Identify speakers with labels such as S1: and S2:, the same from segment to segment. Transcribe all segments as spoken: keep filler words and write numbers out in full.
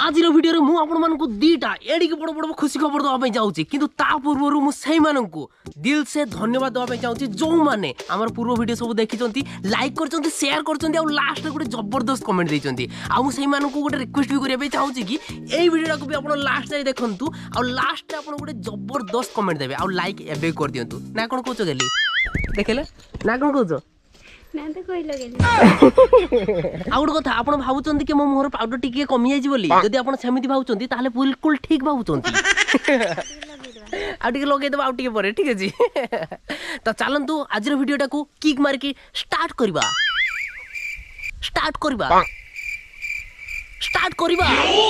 S1: आज वीडियो मु आपण मानकु दीटा एडी के बड़ बड़ खुशी खबर दवा जाऊँगी किंतु ता पूर्व मुझे दिल से धन्यवाद दवा चाहूँगी जो मैंने आम पूर्व वीडियो सब देखी लाइक कर शेयर कर लास्ट गोटे जबरदस्त कमेंट देते आई गोटे रिक्वेस्ट भी करने चाहूँगी कि यही वीडियो को भी आप लास्ट जाए देखूँ आ लास्ट आप गोटे जबरदस्त कमेंट देवे आ लाइक एवं कर दिंतु ना कौन कौच गली देखले ना कौन कौच
S2: ना तो कोई लगे
S1: आउ गोटे कथा आप भावुं कि मो मुहर पाउडर टी कमी जाइए जदि आप सेमती भावुं ताहले बिल्कुल ठीक भावुं आगे लगे आउे पर ठीक अच्छे तो चलतु आज वीडियोटा को किक मारिकी स्टार्ट करवा स्टार्ट करवा स्टार्ट करवा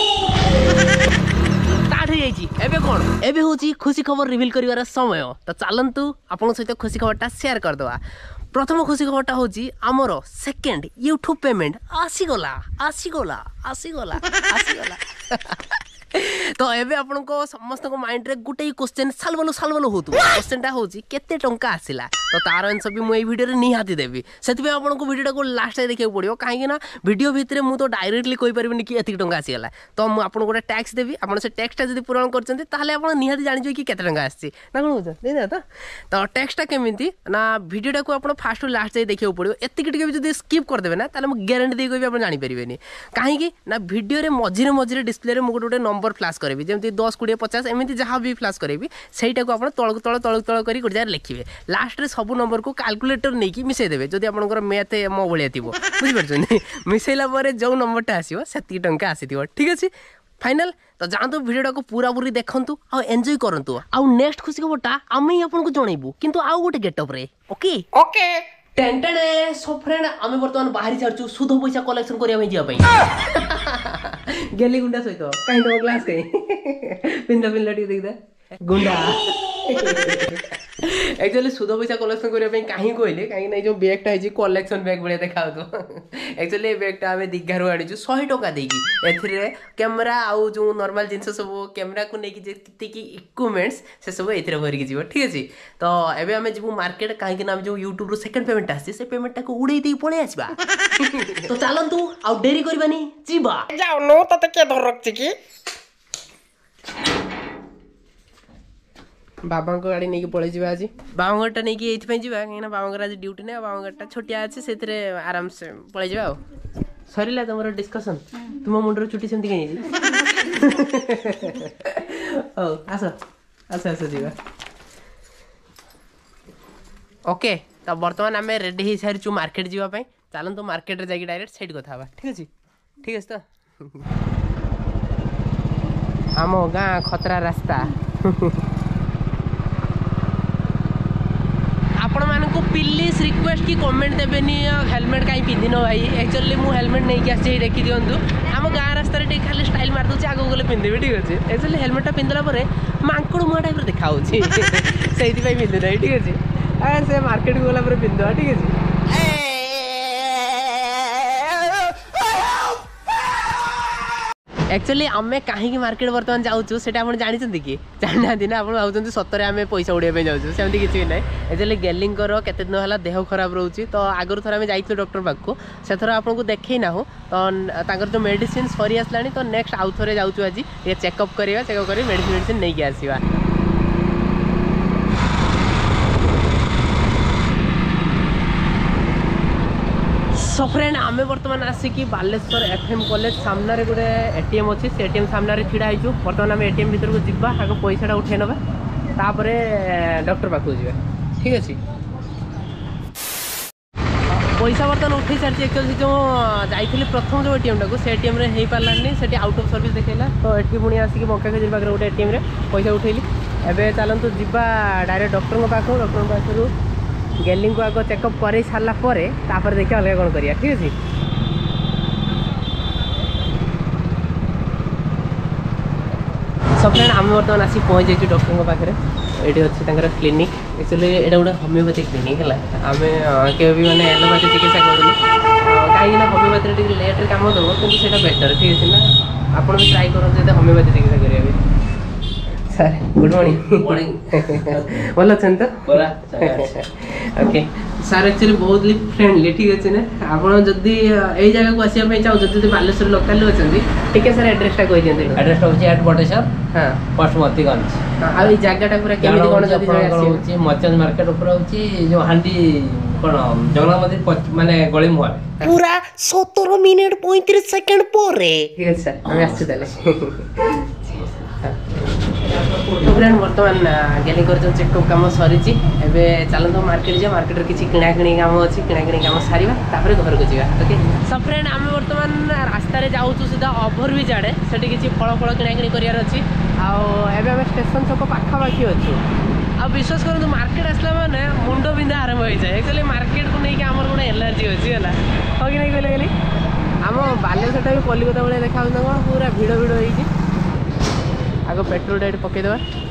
S1: स्टार्ट हो जाइए एबे कौन एबे होची खुशी खबर रिवील करिवार समय तो चलतु आपन सहित खुशी खबरटा शेयर करदवा। प्रथम खुशी खबरटा होची आमर सेकेंड यूट्यूब पेमेंट आसीगला आसीगला आसीगला आसीगला तो एबे आपन को समस्त को माइंड रे गुटे क्वेश्चन सालबलो सालबलो होतु क्वेश्चनटा होची केते टंका आसिला तो तार आंसर भी मु ए वीडियो रे निहाती देबी सेति आपन को वीडियोटा को लास्ट रे देखियो पड़ियो काहे ना वीडियो भितरे मु तो डायरेक्टली कहि परबिनी कि एति टंका आसीगला तो मु आपन गोटे टैक्स देबी आपन से टैक्सटा जदी पूरण करचंती ताहले आपन निहाती जानि जो कि केते टंका आसी ना कोन बुझ नै ना तो तो टैक्सटा केमिति ना वीडियोटा को आपन फास्ट टू लास्ट जाय देखियो पड़ियो एति टिके भी जदी स्किप कर देबे ना ताहले मु गारंटी दे कहबी आपन जानि परिबेनी काहे कि ना वीडियो रे मझिरे मझिरे डिस्प्ले रे मु गोटे नंबर फ्लैश करबी जेमति दस बीस पचास एमती जहाँ भी फ्लैश करेंगे सहीटा को आप तल तल तल तल कर गोटे लिखे लास्ट रे सब नंबर को कैलकुलेटर नहीं मिसेदेवे जदि आप मैथ मो भाया थी बुझीपार मिसेला जो नंबरटा आसो से टंका आसी ठीक अच्छे फाइनल तो जातु वीडियोटा को पूरा पूरी देखंतु आ एंजॉय करंतु आ नेक्स्ट खुशी खबरटा आमे आपन को जणैबू किंतु आ गोटे गेटअप रे ओके ओके टेंटेने सो फ्रेंड आमे वर्तमान बाहरी छाड़छु सुध पैसा कलेक्शन करिया में जिया पई गेली गुंडा सहित काई दो ग्लास कई पिंदा पिंदा टी देख दे गुंडा एक्चुअली सुध पैसा कलेक्शन करिया पई काहे कहले काहे नै जो बैगटा है कलेक्शन बैग बढिया देखाउ तो एक्चुअली ए बैगटा हमें दिग्गारु आनी छु सौ टका देकी एथिरे कैमरा आउ जो नॉर्मल जिंस सब कैमरा को नेकी जेति की इक्विपमेंट्स से सब एथिरे भरि के जीव ठीक अछि तो एबे हमें जीव मार्केट काहे कि नाम जो YouTube रो सेकंड पेमेंट आसी से पेमेंट को उड़ै दी पळे आछबा तो चलंतु आ देरी करबानी जीवा
S3: जाओ नो तते के धर रखछि की
S1: बाबा को गाड़ी नहीं पड़े जावा आज बाबा गाड़ीटा नहीं ये जावा कहीं बाबा आज ड्यूटी ना बाबा गाड़ीटा छोटिया अच्छे से आराम से पड़े जावा सरला तुम डिस्कसन तुम मुंडर चुटी सेमती कहीं आस आस आस जा ओके तो बर्तमान आम रेडी हो सारी मार्केट जावाई चलते मार्केट रे जाके डायरेक्ट सैड कथा ठीक अच्छे ठीक अच्छे तो आम गाँ खतरा रास्ता आपण मानक प्लीज रिक्वेस्ट कि कमेंट देवेनि हेलमेट कहीं पिंधिन भाई एक्चुअली मुझे हेलमेट नहीं आसी देखी दिंतु आम गाँ रास्त खाली स्टाइल मारदे आगे गले पिंधेबी ठीक अच्छे एक्चुअली हेलमेटा पिंधला मांकड़ मुहा टाइप देखा से पिंधुना ठीक अच्छे से मार्केट को गला पिंधवा ठीक अच्छे एक्चुअली आमे कहीं मार्केट बर्तमान जाऊँ से जानते कि जाना ना आप भावुँ सतरे आम पैसा उड़ाई जाऊँ सेमती किसी ना एक्चुअली गेलिंगर केते दिन है देह खराब रोचे तो आगुरी थर आम जाइए डॉक्टर पाखु से थर आपको देखई ना तो जो मेडिसिन सरी आसला तो नेक्स्ट आउ थे जाऊँ आज ये चेकअप करवा चेकअप कर मेडिसिन मेडिसिन नहीं आसवा सो फ्रेंड आम बर्तमान आसिकी बालेश्वर एफएम कॉलेज सामने गोटे एटीएम अच्छी से एटीएम सामने छिड़ा हो बर्तमान आम एटीएम भीतर को जीवा आगे पैसाटा उठे ना तापर डॉक्टर पाखक जा ठीक अच्छे पैसा बर्तमान उठे सारी एक्चुअली जो जाइए प्रथम जो एटीएम टाक से एटीएम रे हो पारानी से आउट ऑफ सर्विस देखला तो ये पुणी आसिक बंका खेजूर पाखे गोटे एटीएम रे पैसा उठेली एवं चलतु जीवा डायरेक्ट डॉक्टर पाखक डॉक्टर पाखु गेलिंग को आग चेकअप कर सारा पर देखिए अलग कौन करिया ठीक अच्छे सब फ्रेंड आम बर्तमान आसी पहुँच जाइए डॉक्टर पाखे ये अच्छे क्लिनिक एक्चुअली यहाँ गोटे होमिओपैथिक क्लिनिक है आम के भी मैंने एलोपैथी चिकित्सा करूँ कहीं होमिओपैथी लेट्रे कम दब कि बेटर ठीक है ना आप ट्राए करें होमिओपैथी चिकित्सा करेंगे ସାର୍ ଗୁଡ୍ ମର୍ଣ୍ଣିଂ ଭଲ ଅଛନ୍ତି ତ ଓକେ ସାର୍ ଆକ୍ଚୁଆଲି ବହୁତ ଫ୍ରେଣ୍ଡଲି ଠିକ୍ ଅଛି ନା ଆପଣ ଯଦି ଏଇ ଜାଗାକୁ ଆସିବା ପାଇଁ ଚାହୁଁଛନ୍ତି ଯଦି ବାଲେଶ୍ୱର ଲୋକାଲରେ ଅଛନ୍ତି ଟିକେ ସାର୍ ଆଡ୍ରେସଟା କହିଦିଅନ୍ତୁ
S4: ଆଡ୍ରେସଟା ହେଉଛି ଆଟ୍ ବଟେଶ୍ୱର
S1: ହଁ
S4: ପୋଷ୍ଟ ମତିଗଞ୍ଜ
S1: ଆଉ ଏଇ ଜାଗାଟା ପୁରା କେମିତି କ'ଣ ଯଦି
S4: ହେଉଛି ମଚନ୍ଦ ମାର୍କେଟ ଉପରେ ହେଉଛି ଯେଉଁ ହାଣ୍ଡି କ'ଣ ଜଗନ୍ନାଥ ମନ୍ଦିର ମାନେ ଗଳି ମୁହଁରେ
S3: ପୁରା ସତର ମିନିଟ୍ ପଇଁତିରିଶ ସେକେଣ୍ଡ ପରେ
S1: ଠିକ୍ ଅଛି ସାର୍ ଆମେ ଆସିଛୁ ତାହେଲେ ଫ୍ରେଣ୍ଡ ବର୍ତ୍ତମାନ ଜ୍ଞାନୀ କରିଛନ୍ତି ଚେକଅପ୍ କାମ ସରିଛି ଏବେ ଚାଲନ୍ତୁ ମାର୍କେଟ ଯିବା ମାର୍କେଟରେ କିଛି କିଣାକିଣି କାମ ଅଛି କିଣାକିଣି କାମ ସାରିବା ତାପରେ ଘରକୁ ଯିବା ଓକେ ସୋ ଫ୍ରେଣ୍ଡ ଆମେ ବର୍ତ୍ତମାନ ରାସ୍ତାରେ ଯାଉଛୁ ସିଧା ଓଭରବ୍ରିଜ୍ ଆଡ଼େ ସେଠି କିଛି ଫଳ ଫଳ କିଣାକିଣି କରିବାର ଅଛି ଆଉ ଏବେ ଆମେ ଷ୍ଟେସନ ଛକ ପାଖାପାଖି ଅଛୁ ଆଉ ବିଶ୍ୱାସ କରନ୍ତୁ ମାର୍କେଟ ଆସିଲା ମାନେ ମୁଣ୍ଡ ବିନ୍ଧା ଆରମ୍ଭ ହେଇଯାଏ ଆକ୍ଚୁଆଲି ମାର୍କେଟକୁ ନେଇକି ଆମର ଗୋଟେ ଏଲର୍ଜି ଅଛି ହେଲା ହଁ କି ନାଇଁ କହିଲେ କହିଲି ଆମ ବାଲେଶ୍ୱରଟା ବି କଲିକତା ଭଳିଆ ଦେଖାଯାଉଛି ନା କ'ଣ ପୁରା ଭିଡ଼ ଭିଡ଼ ହେଇଛି आगे पेट्रोल टाइट पकईदे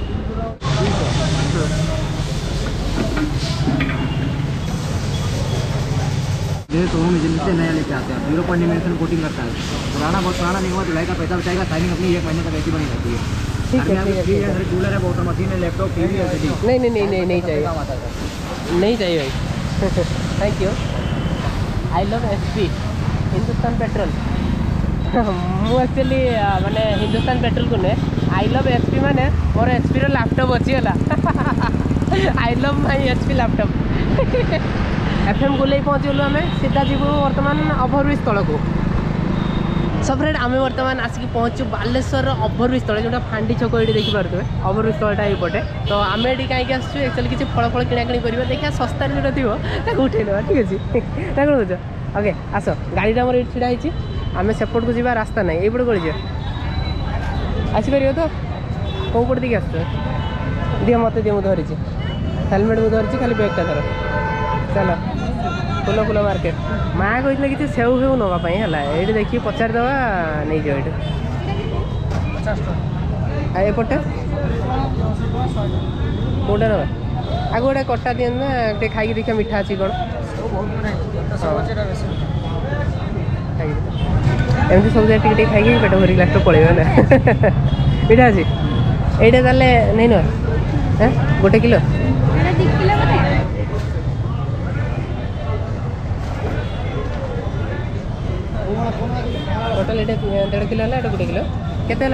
S4: तो हम एजेंसी से नया लेके आते हैं जीरो पॉइंट इन्वेस्टमेंट कोटिंग करता है पुराना बहुत पुराना नहीं हुआ धुलाई का पैसा बचाएगा साइनिंग अपनी एक महीने तक ऐसी बनी रहती है
S1: ठीक है ठीक है
S4: कूलर है वाटर मशीन है लैपटॉप टीवी है
S1: नहीं नहीं नहीं नहीं नहीं चाहिए नहीं चाहिए भाई thank you I love H P Hindustan petrol ମୁଁ ଆକ୍ଚୁଆଲି ମାନେ ହିନ୍ଦୁସ୍ତାନ ପେଟ୍ରୋଲ କୁ ନୁହେଁ आई लव एचपी माने मोर एचपी रो लैपटॉप अच्छी है I love my HP laptop FM गोले पहुँचलु आम सीधा जीव बर्तमान ओभरब्रिज तल को सब फ्रेंड आम बर्तमान आसिक पहुँचु बालेश्वर ओभरब्रिज तले जोटा फांडी छक ये देखिपे ओभरब्रिज तलटा ये तो आम ये कहीं आसु एक्चुअली किसी फल फल किणाकिणी करा देखिए सस्तार जो थी उठे ना ठीक अच्छे ना कौन बुझ ओके आस गाड़ी मोर ये ढड़ा होती आम सेपट को जावा रास्ता ना यपटे गली जा आसपर तो कौ पटे देखिए आस दिए मत दिए मुझे धरी हेलमेट मुझे धरी खाली बैगटा धर चल फुल फुल मार्केट माँ कही किसी सेव फेव नापी है ये देखिए पचारिद नहीं जाओ ये एपटे कौटा ना आगे गोटे कटा दिखाँ ना खाई देखिए मीठा अच्छी कौन एमती सब जगह टिके खाई पेट भर लास्ट पड़ेगा ना यहाँ अच्छी यहीटा ताले नहीं न गोटे किलो टोटाल ये डेढ़ किलो है गोटे किलो केते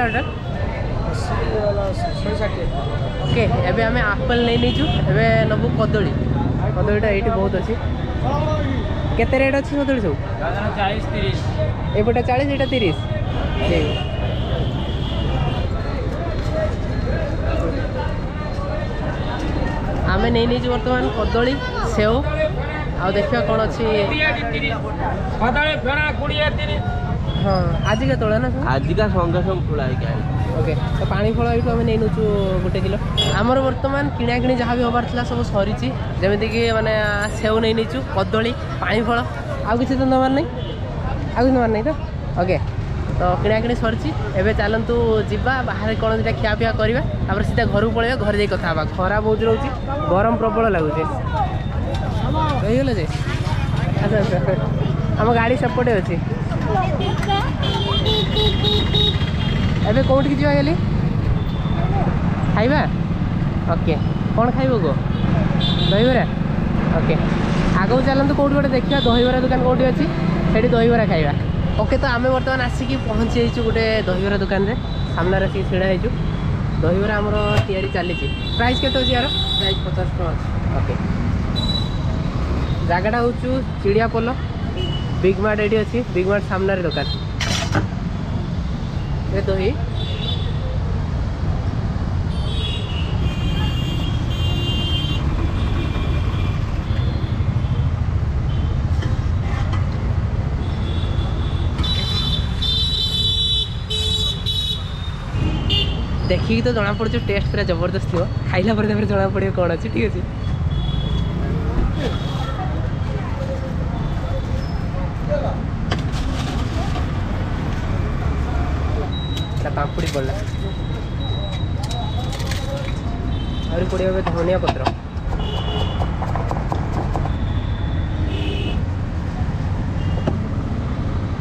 S1: ओके एबे आम आपेल नहीं नीचु एबे नबु कदली कदलीटा ये बहुत अच्छी केते रेट अच्छी कदली सब
S4: चालीस तीस
S1: एपटे चालीस यहाँ तीस आम नहीं नहीं बर्तमान कदली सेव आ देखा कौन अच्छी हाँ आज के तोड़ा ना
S3: आज का संगे संग फुला
S1: ओके तो पानी फल ये आम नहीं नौचु गोटे किलो आमर बर्तमान किणा कि जहाँ भी हबार था सब सरी जमीक मैंने सेव नहीं नीचु कदली पानी फल आउ किसी तो नबार नहीं आउ किसी नबार नहीं तो ओके तो किणा कि सरी एवं चलतु जावा बाहर कौन दुटा खियापिया करवा तापर सीधा घर को पलैया घर जाइए कथा खरा बहुत रोचे गरम प्रबल लगुच रहीगल जे अच्छा अच्छा आम गाड़ी सेपटे अच्छी एबे कौटी जा खाली खाइबा ओके कौन खाइब गो दहीबरा ओके आगू चलते कौट गोटे देखा दहीबरा दुकान कौटी अच्छी से दहीबरा खाइबा ओके तो आम बर्तमान आसिक पहुँची जाइए गोटे दहीबरा दुकान रे सामने आसिक ढड़ा हो दहीबरा आमर तैयारी चली प्राइस के यार प्राइस पचास टका ओके जगटा हूँ चिड़ियापोल बिग मार्ट ये अच्छी बिग मार्ट सामने दुकान ये दही देखिए तो जना पड़े टेस्ट पूरा जबरदस्त थी खाइला पर जना पड़े कौन अच्छी ठीक अच्छे पापड़ी पड़ा और पड़े धनिया पत्र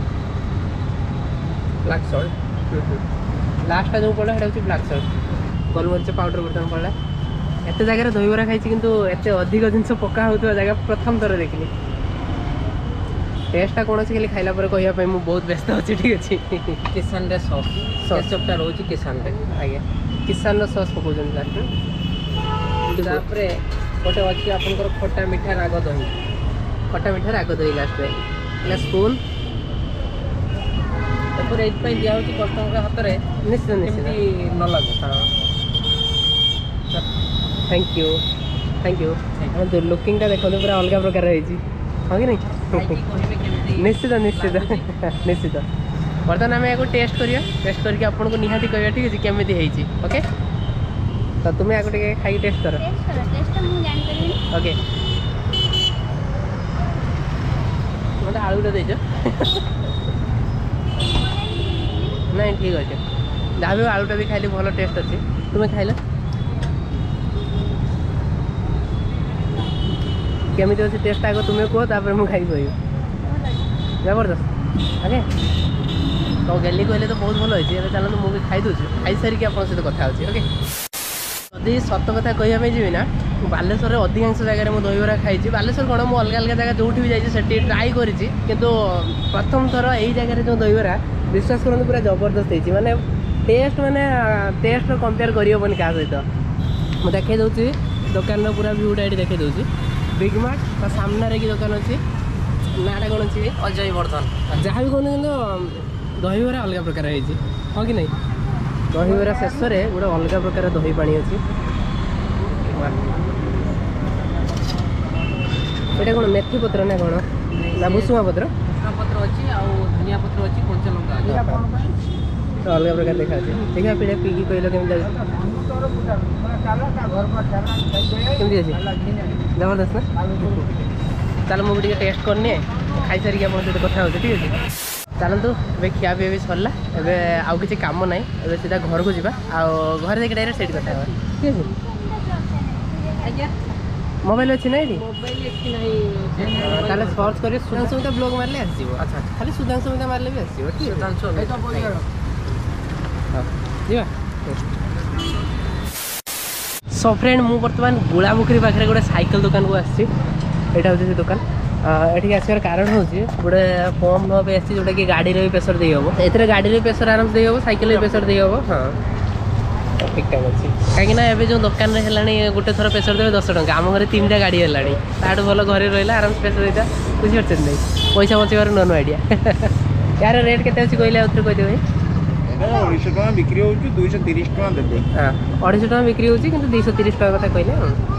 S1: ब्लैक सॉल्ट लास्ट जो पड़ा है ब्लैक सॉल्ट गोलमरीच पाउडर बर्तन पड़ा एत जगह दहीबरा खाई किंतु एत अधिक जिनस पका होता जगह प्रथम थर देखली टेस्टा कौन से खाली खाइला पर कहया मु बहुत व्यस्त अच्छी ठीक अच्छे
S4: किसान रे सॉस केचपटा रोची किसान रे
S1: आगे किसान सॉस पकाउछन लास्ट
S4: तापरे गोटे अच्छी आपनकर खट्टा मीठा राग दही
S1: खट्टा मीठा राग दही लास्ट में ना स्पून
S4: तापर एत पई दिया होची कस्टमर के हाथ रे
S1: निश्चित निश्चित
S4: न लागो
S1: हाँ थैंक यू थैंक यू तो लुकिंगटा देखो पूरा अलग प्रकार रही हाँ कि नहीं निश्चित निश्चित निश्चित बर्तमान आम या टेस्ट करिया टेस्ट करके आपन को निहाती कहया ठीक है केमिति हेची ओके तो तुम्हें आगे टे खाई टेस्ट कर
S2: टेस्ट करो टेस्ट मु जान परिबिनी
S1: ओके मतलब आलूटा देछ नहीं ठीक अच्छे जहाँ भी आलूटा भी खाइली भल टेस्ट अच्छे तुम्हें खाइल केमिति अच्छे टेस्ट आगे तुम्हें कह तापर मुझे खाई कह जबरदस्त ओके तो गेली कहले तो बहुत भल अच्छे चलते मुझे खाई दूसरी खाई सारिक आप सहित कथा होची ओके जदि सत कथा कहवाई जी ना बालेश्वर में अधिकांश जगह मुझे दहीबरा खाई बालेश्वर कौन मुझे अलग अलग जगह जो भी जाइए ट्राए करी किंतु प्रथम थर यही जगह जो दहीबरा विश्वास करूँ पूरा जबरदस्त होती माने टेस्ट माने टेस्ट कंपेयर करहबन क्या सहित मुझे देखे दूसरी दुकान पूरा भ्यूटा ये देखे दूसरी बिग मार्ट तो सामने की दुकान अच्छी नाटा कौन अच्छी
S4: अजय वर्धन
S1: जहाँ भी कहूँ कि दहीबरा अलग प्रकार है हाँ कि नहीं दहीबरा शेष में गोटे अलग प्रकार दही पानी अच्छी ये कौन मेथी पत्र ना कौन ना भुसुमा पत्र
S4: पत्र अच्छी आ धनिया पत्र अच्छी कंचा लंका
S1: तो अलग प्रकार देखा देखा पीढ़ी पीकी कहल केमी केमती अच्छे जबरदस्त ना चलो मुझे टेस्ट करनी खाई सारिक आप सहित कथा हो ठीक अच्छे चलतु ए खिया पी भी सरला एवं आउ कि कम ना ए सीधा घर को जावा घर जाकर डायरेक्ट सेट कथा ठीक है मोबाइल अच्छी ना ये ताले सर्च कर सुधांशुमिता ब्लॉग मारे आसो अच्छा खाली सुधांशुमिता मारे भी आसो ठीक है सो फ्रेंड मु बर्तमान गुलामुखरी पाखे गोटे साइकेल दुकान को आसी हूँ दुकान ये आसार कारण हूँ गोटे पंप भाव आसी जोटा कि गाड़ी भी प्रेसर दे हम ए गाड़ी भी प्रेसर आराम से हम साइकेल भी प्रेसर दे हम हाँ ठीक ठाक अच्छी कहीं जो दुकान है गोटे थर प्रेसर देवे दस टका आम घर तीन टा गाड़ी है ताठू भल घर रहा आराम से प्रेसर देता बुझीपार नहीं पैसा बचार नो नो आइडिया यार रेट के कहले आउे कहदे भाई
S5: अढ़ाई टका बिक्री हो दुई तीस टका देते
S1: हाँ अढ़ाई टका बिक्री हो दुई तीस टका कथा कहले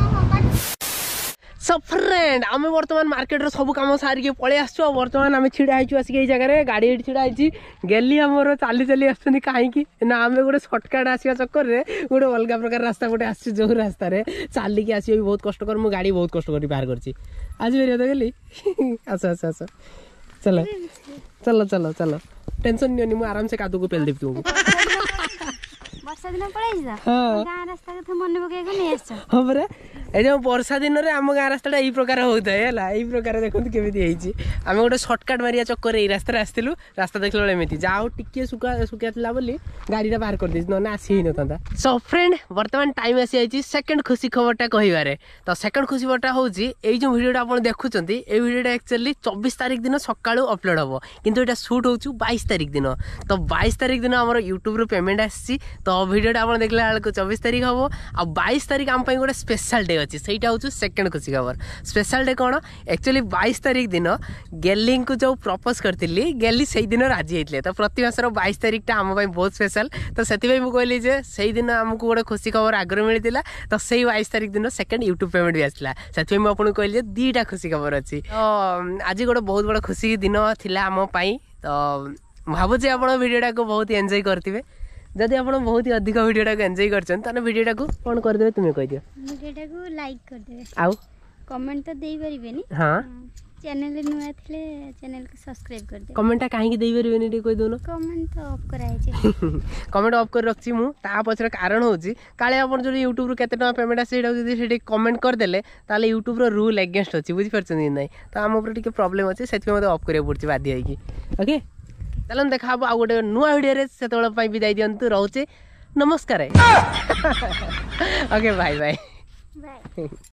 S1: सो फ्रेंड आम बर्तमान मार्केट सब कम सारिक पलि आसु बर्तमान आम छिड़ा आईचु आसिक जगह गाड़ी छिड़ा आई गेली आमर चली चली आसुनी कहीं ना आम गोटे सर्टकट आसवा चक्कर में गोटे अलग प्रकार रास्ता गोटे आस जो रास्तार चलिकी आस भी बहुत कष्ट मु गाड़ी बहुत कष्ट कर बाहर कर आज मेरी तो गली आस आस आस चलो चलो चलो चलो टेंशन नहीं मुझे आराम से कादू को पेल देवी तुमको
S2: वर्षा दिन पड़ाई
S1: हाँ
S2: गाँ रास्ता कथा मन पकई नहीं आस
S1: हाँ परा ए जो वर्षा दिन में आम गाँ रास्ता यही प्रकार होता है यही प्रकार देखो केमी आम गोटे सर्टकट मारिया चक्कर यही रास्ता आसलु रास्ता देखल बेले एमती जहाँ टिके सुखा सुखा बोली गाड़ी बाहर कर दी ना आसी ही ना सो फ्रेंड बर्तमान टाइम आसी जाइए सेकेंड खुशी खबरटा कहबारे तो सेकेंड खुशी खबरटा हूँ ये जो भिडियोटा आप देखुं ये भिडियोटा एक्चुअली चौबीस तारिख दिन सकाळु अपलोड हम किंतु यहाँ सुट हो बाईस तारिख दिन तो बाईस तारिख दिन आम यूट्यूब पेमेंट आसी तो भिडियोटा आप देखला बेलू चौबीस तारिख हम आ बाईस तारिख आम गोटे स्पेशल डे अच्छी से हूँ सेकेंड खुशी खबर स्पेशल डे कौन एक्चुअली बाईस तारिख दिन गेली को जो प्रपोज करी गेली से दिन राजी होते तो प्रति मासर बाईस तारिखटा आम बहुत स्पेशल तो से कहली से दिन आमको गोटे खुशी खबर आगर मिलता तो से बाईस तारिख दिन सेकेंड यूट्यूब पेमेंट भी आसला से मुझे आपको कहली दीटा खुशी खबर अच्छी तो आज गोटे बहुत बड़ा खुशी दिन थिला आम तो भावुचे आप भिडियोटा को बहुत एंजॉय करते जदि आप बहुत ही अधिक भिडियोटा को एंजॉय कर भिडियोटा को कौन करदे तुम्हें कह दियो
S2: भिडियोटा को लाइक कर देबे
S1: आउ
S2: कमेंट तो देई परिबेनी
S1: हां
S2: चैनल नुआ थिले चैनल को सब्सक्राइब कर दे
S1: कमेंट काहे देई परिबेनी टी कह दोनो
S2: कमेंट तो ऑफ कराय छै
S1: कमेंट ऑफ कर रखछि मु ता पछर कारण होछि काले अपन जो YouTube रो केते टका पेमेंट आसे सेटा जदि सेठी कमेंट कर देले ताले YouTube रो रूल अगेंस्ट अछि बुझि परछन नै तो हम ऊपर टिके प्रॉब्लम अछि सेति मते ऑफ करे पड़छि बाध्य होई कि ओके चलन देखा आ गोटे नुआ भिडियो रे सेतबेला पई विदाई दियंतु रहउचे नमस्कार है ओके बाय बाय
S2: बाय।